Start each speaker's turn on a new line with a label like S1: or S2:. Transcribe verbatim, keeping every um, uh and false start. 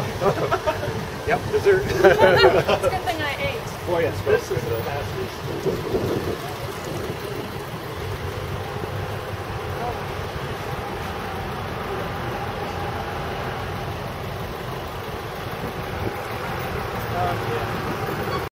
S1: Yep, dessert.
S2: It's a good thing I ate.
S1: Boy, yes, this is the fastest.